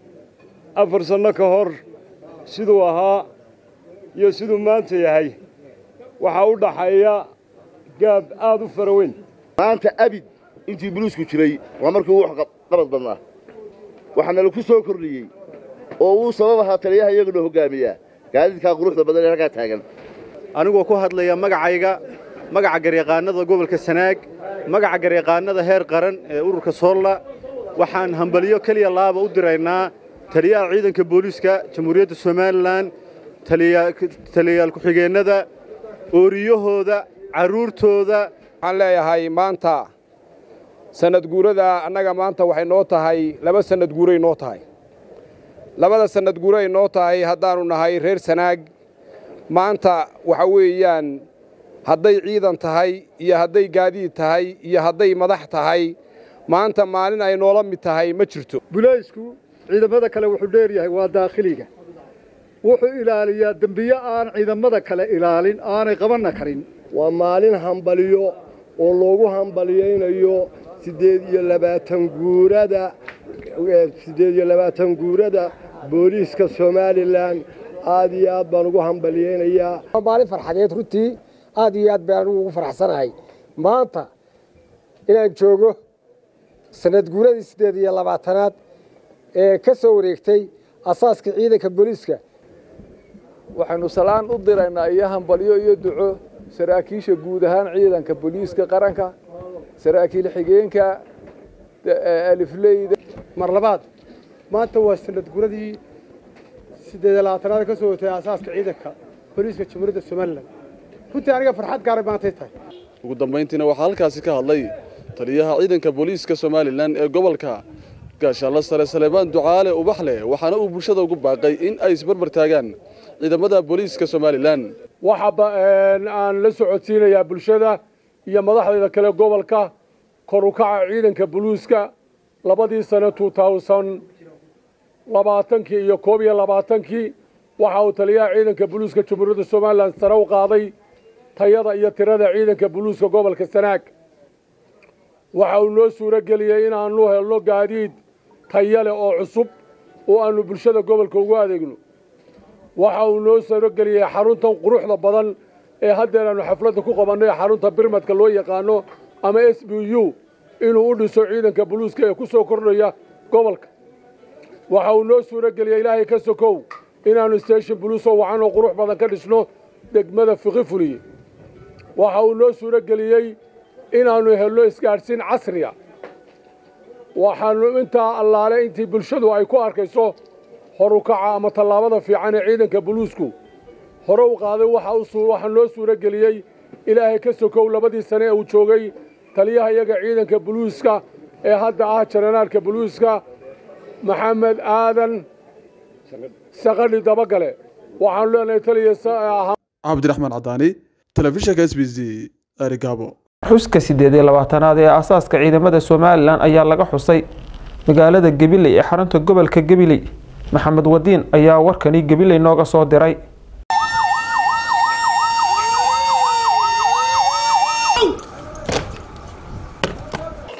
4 sano ka hor siduu ahaa iyo siduu maanta yahay waxa u dhaxeeya gaab aad u faraweyn maanta abid intii booliisku jiray waa markii uu qabad badnaa waxaana lagu soo kordhiyay oo uu sababaha taliyaha iyaguna hogaamiya gaadiidka quruxda badan ee halka taagan anigoo ku hadlaya magacayga magaca garyaqaanada gobolka Sanaag magaca garyaqaanada heer qaran ee ururka Soolla waxaan hambalyo kaliya laaba u diraynaa taliyaha ciidanka booliiska Jamhuuriyadda Soomaaliland taliyaal ku xigeenada ooriyahooda caruurtooda waxaan leeyahay maanta sanad guurada annaga maanta waxay noo tahay 2 sanad guuray noo tahay labada sanad guuray noo tahay haddaanu nahay reer Sanaag maanta waxa weeyaan hadday ciidan tahay iyo hadday gaadiid tahay iyo hadday madax tahay maanta maalin ay noola mid tahay ma jirto booliisku ciidamada kale wuxuu dheer yahay waa daaqiliga wuxuu ilaaliyaa dambiyo aan ciidamada kale ilaalin aanay qaban karin waa maalin hambaliyo oo loogu hambaliyeynayo 8 guurada booliiska Somaliland aad iyo aad baan ugu hambaliyeynayaa maalin farxadeed runtii aad iyo aad baan ugu faraxsanahay maanta inaan joogo sanad guuradii 28aad ee ka soo wareegtay asaaska ciidanka booliiska waxaanu salaan u diraynaa iyo hambalyo iyo duco saraakiisha guud ahaan ciidanka booliiska qaranka saraakiil xigeenka alifleyda mar labaad maanta waa sanad guuradii 28aad ka soo wareegtay asaaska ciidanka booliiska Jamhuuriyadda Soomaaliland runtii aniga farxad gaar ah maanta tahay ugu dambeyntiina waxaa halkaasi ka hadlay taliyaha ciidanka booliiska Somaliland ee gobolka gaashaanle sare Saleebaan Ducaale Ubaxle waxaana uu bulshada ugu baaqay in ay isbarbar taagaan ciidamada booliiska Somaliland waxa aan la socodsiinayaa bulshada iyo madaxda kale gobolka kor u kaca ciidanka booliiska labadii sano 2020 iyo 2021 waxa uu taliyaha ciidanka booliiska Jamhuuriyadda Soomaaliland sare u qaaday tayada iyo tirada ciidanka booliiska gobolka Sanaag waxa uu noo suura geliyay in aanu helno gaadiid tayo leh oo cusub oo aanu bulshada gobolka ugu adeegno waxa uu noo suura geliyay xaruntan quruxda badan ee haddeer aanu xafladda ku qabanay xarunta birmadka loo yaqaano ama SBU inuu u dhiso ciidanka booliiska ee ku soo kordhaya gobolka waxa uu noo suura geliyay ilaahay ka sokow inaanu station police oo wacan oo qurux badan ka dhisno degmada Fiqifuli waxa uu noo suura geliyay inaanu helno isgaarsiin casri ah waxaanu inta allaale intii bulshadu ay ku arkayso horu kaca ama tallaabada fiican ee ciidanka booliisku hore u qaaday waxa noo suura geliyay ilaahay ka sokow 2 sano ee uu joogay taliyaha iyaga ciidanka booliiska ee hadda ah janaraalka booliiska maxamed aadan saqadhi dabagale waxaan leenahay taliya Cabdiraxmaan Cadaani telefishinka SBC Arigabo xuska 28aad ee asaaska ciidamada Somaliland ayaa laga xusay magaalada Gabiley ee xarunta gobolka Gabiley maxamed wadiin ayaa warkani Gabiley nooga soo diray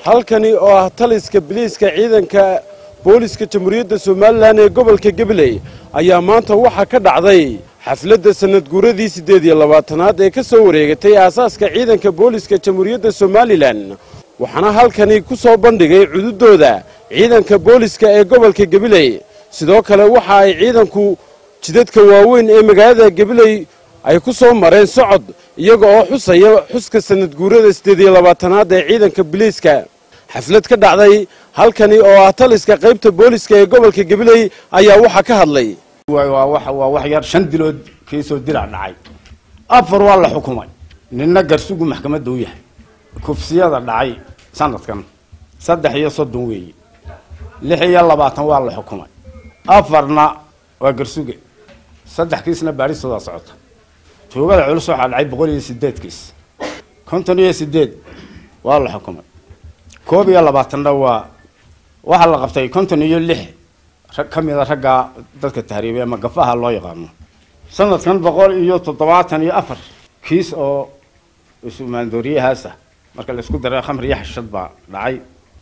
halkani oo ah taliska biliiska ciidanka booliska jamhuuriyadda Soomaaliland ee gobolka Gabiley ayaa maanta waxa ka dhacday xafladda sanad guuradii 28aad ee ka soo wareegatay aasaaska ciidanka booliska jamhuuriyadda Soomaaliland waxaana halkani ku soo bandhigay cududooda ciidanka booliska ee gobolka Gabiley sidoo kale waxa ay ciidanku jidadka waaweyn ee magaalada Gabiley ay ku soo mareen socod iyaga oo xusaya xuska sanad guurada 28aad ee ciidanka booliska xaflad ka dhacday halkani oo ah taliska qaybta booliska ee gobolka Gabiley ayaa waxa ka hadlay waa wax yar 5 dilood kiisoo dirac dhacay afar waa la xukumay ninna garsugu maxkamadda u yahay kufsiyada dhacay sanadkan 3 weeye 26 waa la xukumay afarna waa garsuge 3 kiisna baarisooda socota toogada culus waxa dhacay 108 kiis 58 waa la xukumay 22 waa waxa la qabtay 56 rag kamida ragga dadka tahriibay ama gafaha loo yaqaan sanadkan 174 kiis oo ismaandooriyahaas marka la isku daray khamr iyo xashad baa dhacay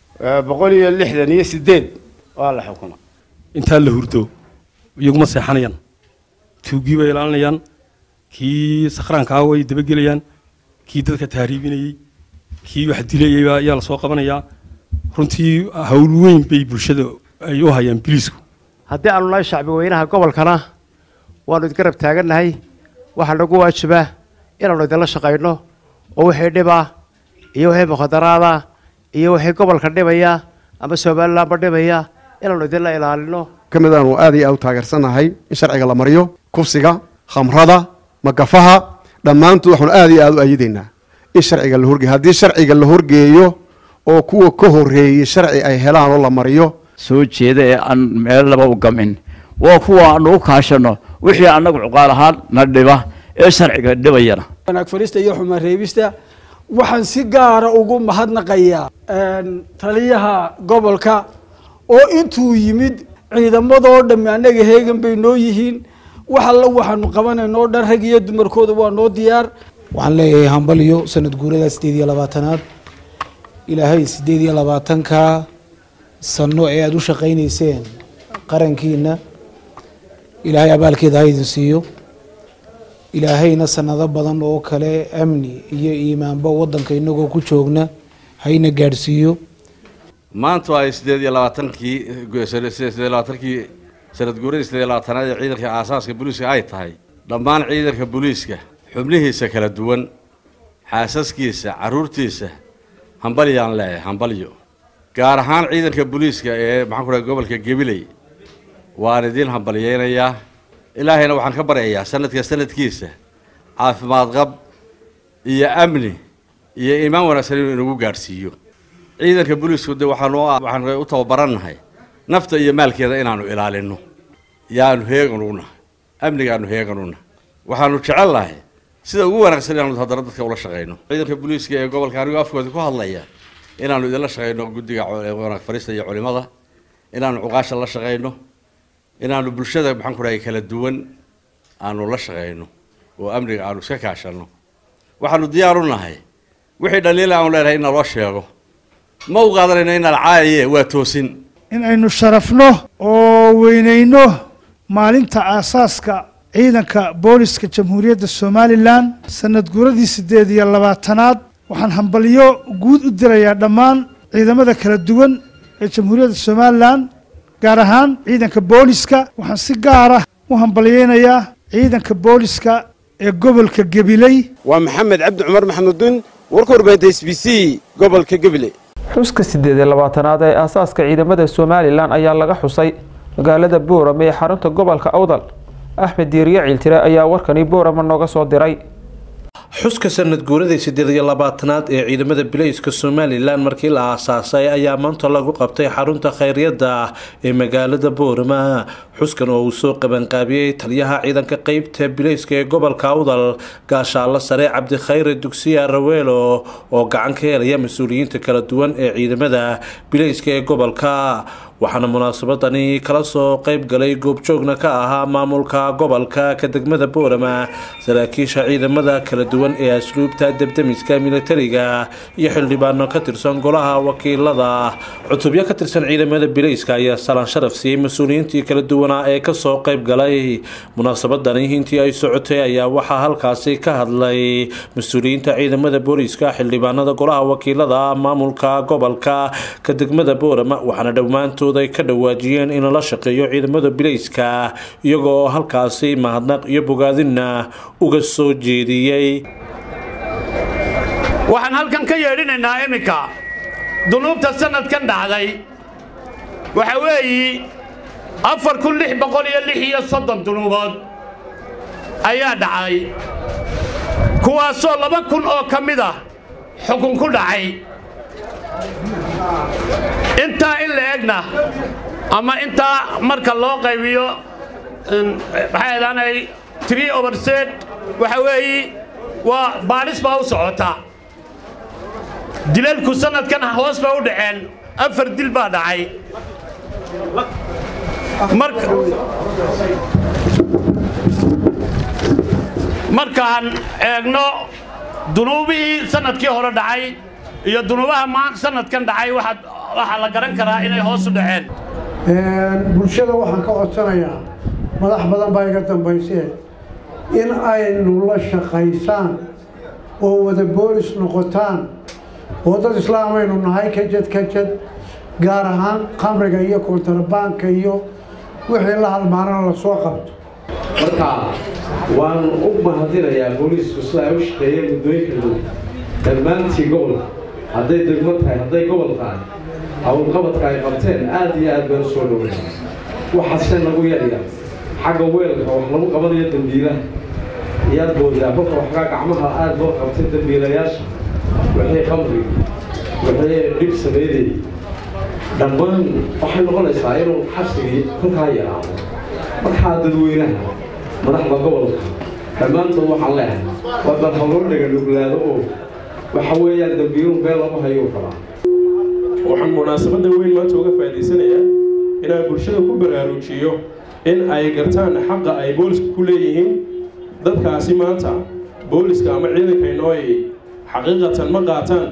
168 waa la xukumay inta la hurdo iyaguma seexanayaan tuugi bay ilaalinayaan kii sakhraanka way dabagelayaan kii dadka tahriibinayay kii wax dilayay ayaa la soo qabanayaa runtii hawl weyn bay bulshada ay u hayaan biliisku haddii aanu nahay shacbi weynaha gobolkana waanu garab taaganahay waxa nagu waajibaa inaanu idinla shaqayno oo wixii dhiba iyo wixii mukhadaraada iyo wixii gobolka dhibaya ama Soomaaliland dhibaya inaanu idinla ilaalino kamidaanu aad iyo aad u taageersanahay in sharciga la mariyo kufsiga khamrada magafaha dhammaantood waxaan aad iyo aad u ayideynaa in sharciga la horgeeyo haddii sharciga la horgeeyo oo kuwa ka horeeyay sharci ay helaan oo la mariyo soo jeeda ee aan meel laba u gamin waa kuwa aanu u kaashano wixii anagu cuqaal ahaan na dhiba ee sharciga dhibayana wanaag farista iyo xuma reebista waxaan si gaar ah ugu mahadnaqayaa taliyaha gobolka oo intuu yimid ciidamadoo dhammi anaga heegan bay noo yihiin waxaanu qabanayno dhan rag iyo dumarkooda waa noo diyaar waxaan leeyahay hambaliyo sanad guurada 28aad ilaahay 28ka sano ee aad u shaqaynayseen qarankiina ilaahay abaalkeeda ha idin siiyo ilaahayna sanado badan oo kale amni iyo iimaanba wadanka inagoo ku joogna hayna gaadhsiiyo maanta ay 28kii sanad guurada 28aad ee ciidanka aasaaska booliska ay tahay dhammaan ciidanka booliska xubnihiisa kala duwan xaasaskiisa caruurtiisa hambaliyaan leeyahay hambaliyo gaar ahaan ciidanka booliska ee maxaan ku dhahay gobolka Gabiley waan idin hambaliyeenayaa ilaahayna waxaan ka baryayaa sanadkiisa caafimaad qab iyo amni iyo iimaan wanaagsan inuu inagu gaarsiiyo ciidanka booliisku waxaan u tababaranahay nafta iyo maalkeeda inaanu ilaalino yaanu heeganuna amnigaanu heeganuna waxaanu jecelahay sida ugu wanaagsan inaanu haddana dadka ula shaqeyno ciidanka booliiska ee gobolka anigu afkooda ku hadlaya inaanu idinla shaqeyno guddiga wanaag farista iyo culimada inaanu cuqaasha la shaqeyno inaanu bulshada maxaan ku dhahay kala duwan aanu la shaqeyno oo amniga aanu iska kaashano waxaanu diyaar u nahay wixii dhaliil aan leeyahay in loo sheego ma u qaadanayno in alcaaye waa toosin in aynu sharafno oo weyneyno maalinta aasaaska ciidanka booliska jamhuuriyadda Soomaaliland sanad guuradii 28aad waxaan hambaliyo guud u dirayaa dhammaan ciidamada kala duwan ee jamhuuriyadda Soomaaliland gaar ahaan ciidanka booliska waxaan si gaar ah u hambaliyeenayaa ciidanka booliska ee gobolka Gabiley waa Maxamed Cabdi Cumar Maxamuudin warka warbaahinta SBC gobolka Gabiley xuska 28aad ee aasaaska ciidamada Soomaaliland ayaa laga xusay magaalada Boorama ee xarunta gobolka Awdal Axmed Diiriye Ciiltire ayaa warkani Boorama nooga soo diray xuska sanad guuradii 28aad ee ciidamada bilayska Soomaaliland markii la aasaasay ayaa maanta lagu qabtay xarunta khayriyada ee magaalada Boorama xuskan oo uu soo qaban qaabiyay taliyaha ciidanka qaybta bilayska ee gobolka Awdal gaashaale sare Cabdi Khayr Dugsiya Raweelo oo gacan ka helaya mas'uuliyiinta kala duwan ee ciidamada bilayska ee gobolka waxaana munaasabadani kala soo qayb galay goobjoogna ka ahaa maamulka gobolka ka degmada Boorama saraakiisha ciidamada kala duwan duwan ee asluubta debdemiska militariga iyo xildhibaano ka tirsan golaha wakiilada cutubyo ka tirsan ciidamada bilayska ayaa salaan sharaf siiyey mas-uuliyiintii kala duwanaa ee kasoo qayb galay munaasabadani intii ay socotay ayaa waxaa halkaasi ka hadlay mas-uuliyiinta ciidamada booliiska xildhibaanada golaha wakiilada maamulka gobolka ka degmada Boorama waxaana dhammaantood ay ka dhawaajiyeen in la shaqeeyo ciidamada bilayska iyagoo halkaasi mahadnaq iyo bogaadina uga soo jeediyay waxaan halkan ka yeedhinaynaa iminka dunuubta sanadkan dhacday waxa weeye 4636 dunuubood ayaa dhacay kuwaasoo 2000 oo ka mid ah xukun ku dhacay intaa in la egna ama intaa marka loo qaybiyo maxay ahaanay 3/7 waxa weeye waa baaris baa u socota dilalku sanadkan hoos baa u dhaceen 4 dil baa dhacay markaan eegno dunuubihii sanadkii hore dhacay iyo dunuubaha sanadkan dhacay waxa la garan karaa inay hoos u dhaceen bulshada waxaan ka codsanayaa madax badan baa iga dambayseen in aynu la shaqaysaan oo wada boolis noqotaan oo dad islaamaynu nahay ka jad gaar ahaan khamriga iyo kontrabaanka iyo wixii la halmaanana la soo qabto marka waan u mahadinayaa booliisku sida ay u shaqeeyeen muddooyinka dhow dhammaantii gobolka hadday degmo tahay hadday gobol tahay howlqabadka ay qabteen aad iyo aad baan u soo dhoway waxaase lagu yaryaa xagga weelka wax lagu qabanayo dambiilaha iyaad boodaa kolka waxgaa gacmaha aad loo qabtay dambiilayaasha wixii khamriga wixii dhib sameeyay dhammaan waxay noqonaysaa inuu xabsigii kolkaa yaraado markaa dadweynaha madaxda gobolka dhammaantood waxaan leehay waa dad hawloo dhaga nuglaado oo waxa weeyaan dambiiluhu meel lagu hayo rabaa waxaan munaasabada weyn maanta uga faa'iideysanayaa inaan bulshada ku baraarujiyo in ay gartaan xaqa ay booliska ku leeyihiin dadkaasi maanta booliska ama ciidankayno ay xaqiiqatan ma qaataan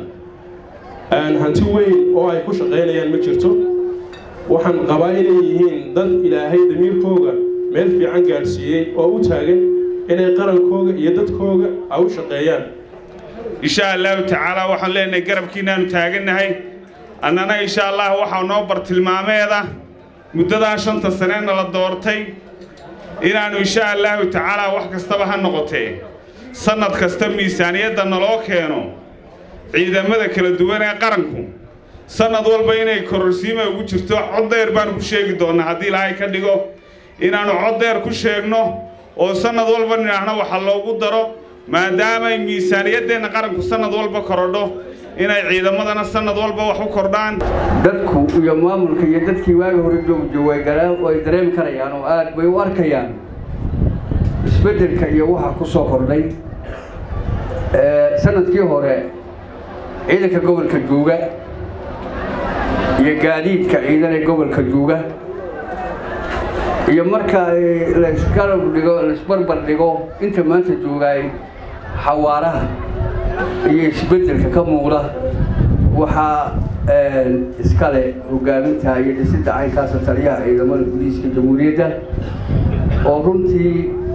hanti weyn oo ay ku shaqaynayaan ma jirto waxaan qabaa inay yihiin dad ilaahay damiirkooga meel fiican gaadhsiiyey oo u taagan inay qarankooga iyo dadkooga ay u shaqeeyaan insha allahu tacaala waxaan leenahay garabkiinaanu taagannahay annana insha allah waxaa noo bartilmaameeda muddadaa 5 sanena la doortay inaanu insha allahu tacaala wax kastaba ha noqotee sanad kasta miisaaniyadda naloo keeno ciidamada kala duwan ee qaranku sanad walba inay kororsiima ugu jirto cod dheer baan ku sheegi doonaa haddii ilaahay ka dhigo inaanu cod dheer ku sheegno oo sanad walba ninaahna waxa loogu daro maadaama miisaaniyaddeena qaranku sanad walba korodho inay ciidamadana sanad walba wax u kordhaan dadku iyo maamulka iyo dadkii waaga hore joogay garaa oo ay dareemi karayaan oo aad bay u arkayaan isbeddelka iyo waxa ku soo kordhay sanadkii hore ciidanka gobolka jooga iyo gaadiidka ciidan ee gobolka jooga iyo marka la isbarbar dhigo inta maanta joogay xawaaraha iyo isbeddelka ka muuqda waxaa iskale hogaaminta iyo dhisidda caynkaasa taliyaha ciidamada booliiska jamhuuriyadda oo runtii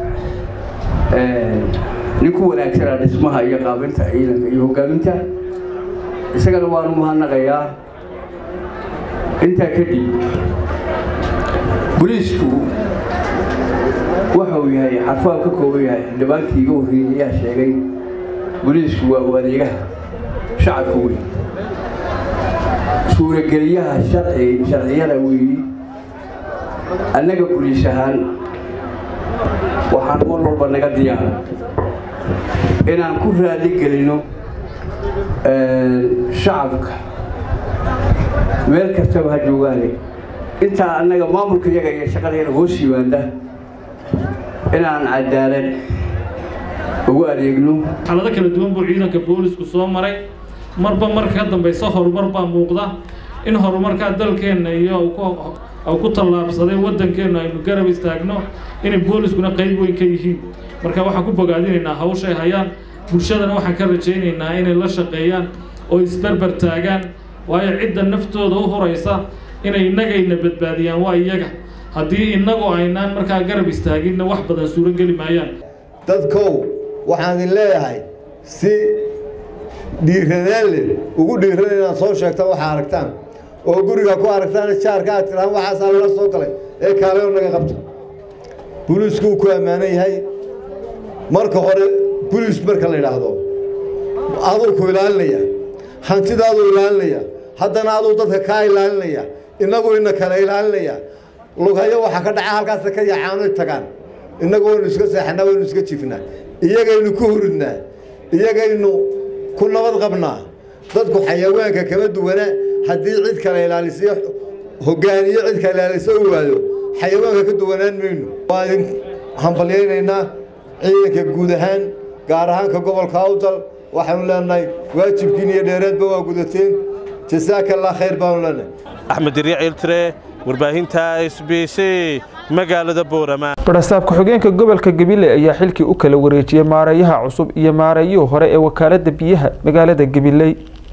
nin ku wanaagsanaa dhismaha iyo qaabinta ciidanka iyo hogaaminta isagana waanu mahadnaqayaa intaa kadib booliisku waxa uu yahay xarfaha ka kooban yahay xildhibaankii iga horreeyay ayaa sheegay booliisku waa u adeegaha shacabka weyn suurageliyaha sharciyada weeyi annaga booliis ahaan waxaan mar walba naga diyaara inaan ku raali gelino shacabka meel kastaba ha joogaane intaa annaga maamulka iyaga iyo shaqadeena hoos yimaada inaan cadaalad ugu adeegno xaalado kala duwan buu ciidanka boolisku soo maray marba marka ka dambaysa horumar baa muuqda in horumarka dalkeena iyo uu ku tallaabsaday wadankeena aynu garab istaagno in booliskuna qayb weyn ka yihiin marka waxaan ku bogaadinaynaa hawsha ay hayaan bulshadana waxaan ka rajaynaynaa inay la shaqeeyaan oo isbarbar taagaan waayo cidda naftooda u horaysa inay innagayna badbaadiyaan waa iyaga haddii innagu aynaan markaa garab istaaginna wax badan suuro geli maayaan dadkow waxaan idin leeyahay si dhiiradeen leh ugu dhiirada inaad soo sheegtaan waxaa aragtaan oo guriga ku aragtaan jaarka aad tiraan waxaasaa lala soo galay ee kaaleoo naga qabto booliisku uu ku ammaanan yahay marka hore booliis marka la yidhaahdo aduu ku ilaalinaya hantidaaduu ilaalinaya haddana aduu dadka kaa ilaalinaya innagu ina kale ilaalinaya lugayo waxaa ka dhaca halkaasna ka yacaanoy tagaan innagu waynu iska seexanaa waynu iska jifnaa iyagaynu ku huridnaa iyagaynu ku nabad qabnaa dadku xayawaanka kama duwana haddii cid kale ilaalisiyo hogaaniyo cid kale ilaalisa u waayo xayawaanka ka duwanaan mayno waa idin hambalyaynaynaa ciidanka guud ahaan gaar ahaanka gobolka awdal waxaanu leenahay waajibkiin iyo dheereedba waa gudateen jasaaka allah khayr baanu leenahay axmed diriic iltire warbaahinta SBC magaalada Boorama barasaab ku-xigeenka gobolka Gabiley ayaa xilkii u kala wareejiyay maareeyaha cusub iyo maareeyihii hore ee wakaalada biyaha magaalada Gabiley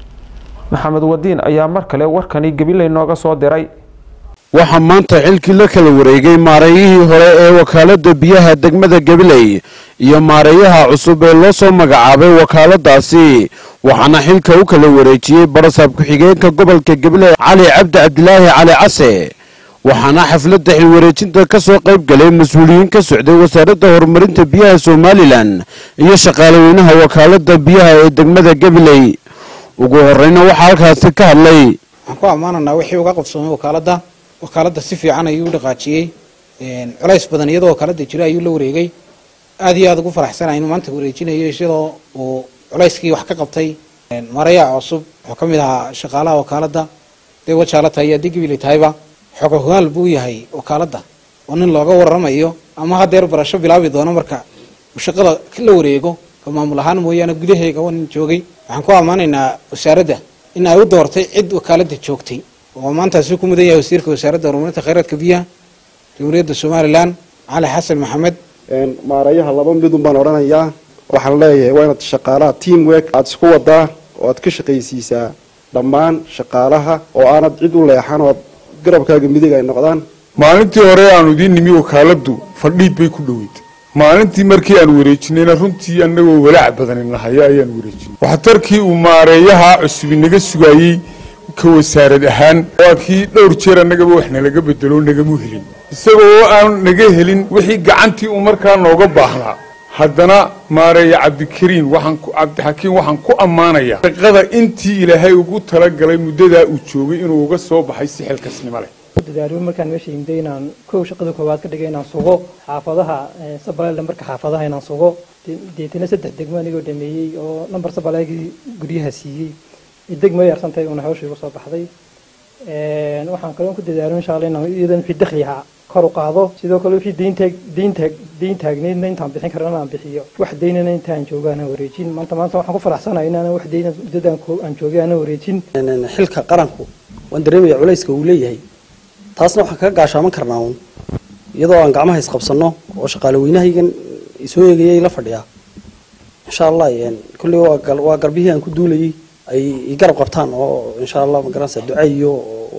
maxamed wadiin ayaa mar kale warkani Gabiley nooga soo diray waxaa maanta xilkii la kala wareegay maareeyihii hore ee wakaalada biyaha degmada Gabiley iyo maareeyaha cusub ee loo soo magacaabay wakaaladaasi waxaana xilka u kala wareejiyay barasaab ku-xigeenka gobolka Gabiley Cali Cabdi Cabdilaahi Cali Case waxaana xafladda xil wareejinta ka soo qayb galay mas'uuliyiin ka socday wasaaradda horumarinta biyaha Somaliland iyo shaqaaleynaha wakaalada biyaha ee degmada Gabiley ugu horeyna waxa halkaas ka hadlay waxaan ku amaanaynaa wixii uga qabsoomay wakaalada si fiican ayuu dhaqaajiyay culays badan iyadoo wakaalada jira ayuu la wareegay aad iyo aad ugu faraxsanahay inuu maanta wareejinayo iyadoo uu culayskii wax ka qabtay maareeyaha cusub oo kamid ahaa shaqaalaha wakaalada dee wajaala tahay haddii Gabiley tahayba xog ogaal buu yahay wakaalada oo nin looga waramayo ama hadeer barasho bilaabi doono marka shaqada la wareego maamul ahaan mooyaane gudaheega wan joogay waxaan ku amaanaynaa wasaaradda in ay u doortay cid wakaalada joogtay oo maanta si ku mudan yahay wasiirka wasaaradda horumarinta kheyraadka biyaha Jamhuuriyadda Somaliland Cali Xasan Maxamed maareeyaha laba mid baan oranayaa waxaan leeyahay waa inaad shaqaalaha teamwork aad isku wadaa oo aad ka shaqaysiisaa dhammaan shaqaalaha oo aanad cid u leexan oo garabkaaga midig ay noqdaan maalintii hore aanu idin nimi wakaaladu fadhiid bay ku dhaweyd maalintii markii aan wareejinayna runtii annagoo walaac badan inahay ayaan wareejinay waxtarkii uu maareeyaha cusub inaga sugayay ka wasaarad ahaan waa kii dhowr jeer annagaba wax nalaga bedelo nagamu helin isagoo aan naga helin wixii gacantii uu markaa nooga baahnaa haddana maareeya cabdikariin cabdixakiin waxaan ku ammaanayaa shaqada intii ilaahay ugu talagalay muddadaa uu joogay inuu uga soo baxay si xilkasnimo leh dadaalyo markaan meesha yimday inaan shaqada koowaad ka dhigay inaan sugo xaafadaha sabaleed lambarka xaafadaha inaan sugo deetana 3 degmo anigoo dhameeyay oo lambar sabaleegii guryaha siiyey degmo yarsantay oo hawsha uga soo baxday waxaan kaloo ku dadaalay insha Allah inaan iidan fi dakhliha kor u qaado sidoo kale wixii deyn taagneedna intaan bixin karana aan bixiyo wax deynana intaan joogaana wareejin maanta waxaan ku faraxsanahay inaan wax deyna dadaan aan joogaana wareejin xilka qaranku waan dareemayaa culayska uu leeyahay taasna waxaan kaga gaashaaman karnaa iyadoo aan gacmaha isqabsano oo shaqaaleynahayagan isoo eegayay la fadhiyaa insha Allah kulli waa garbihii aan ku duulayay ay garab qabtaan oo insha Allah ma garanaysaa duco iyo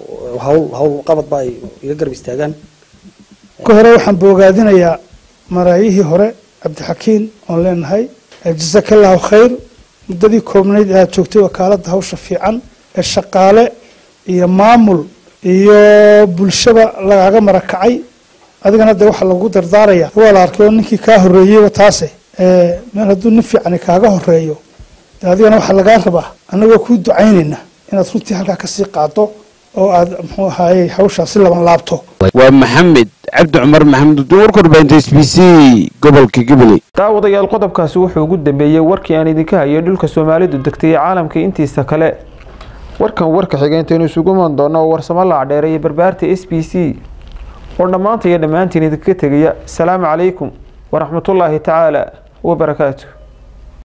hawl qabad baa iga garab istaagaan ka hore waxaan boogaadinayaa maareeyihii hore Cabdixakiin oo leenahay jazakallahu khayr muddadii koobnayd aad joogtay wakaalada hawsha fiican ee shaqaale iyo maamul iyo bulshada lagaga marakacay adigana de waxa lagu dardaaraya waa la arkay ninkii ka horeeyay taase meel haduu nin fiican kaaga horeeyo adigana waxa laga rabaa anagoo ku ducaynayna inaad runtii halka ka sii qaado oo aad muxuu ahaayay hawshaasi laban laabto waa maxamed cabdi cumar maxamed duur korbeynta SBC gobolka Gabiley daawadayaal qodobkaasi wuxuu ugu dambeeyay warkii aan idinka hayay dhulka Soomaalidu degtay caalamka intiisa kale warka xigeynta inuu isugu man doono warsamo la dheereeyay barbaarta SBC oo dhamaantiin idinka tagaya salaamu calaykum wa rahmatullaahi ta'ala wa barakaatuh